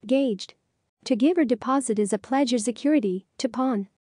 Gaged. To give or deposit is a pledge or security, to pawn.